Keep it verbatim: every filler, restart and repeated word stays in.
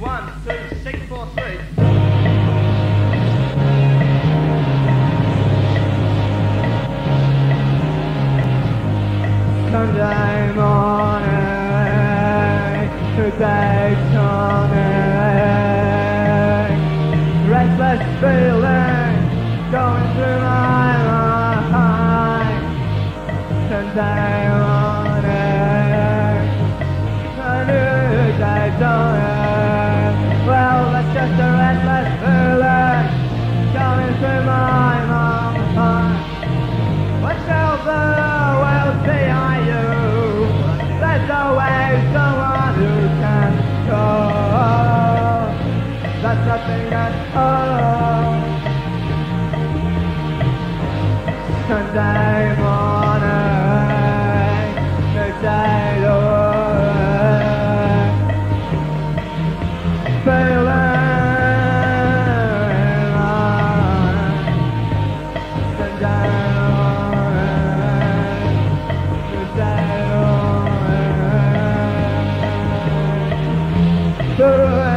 One, two, six, four, three. Sunday morning, today turning, restless feeling going through my mind. Sunday morning, a new day dawning. Well, that's just a restless feeling going through my mind. What shall the world say I you? There's always someone who can go. That's nothing at all. Sunday morning, no day dawning, feeling right. Sunday morning, no day dawning.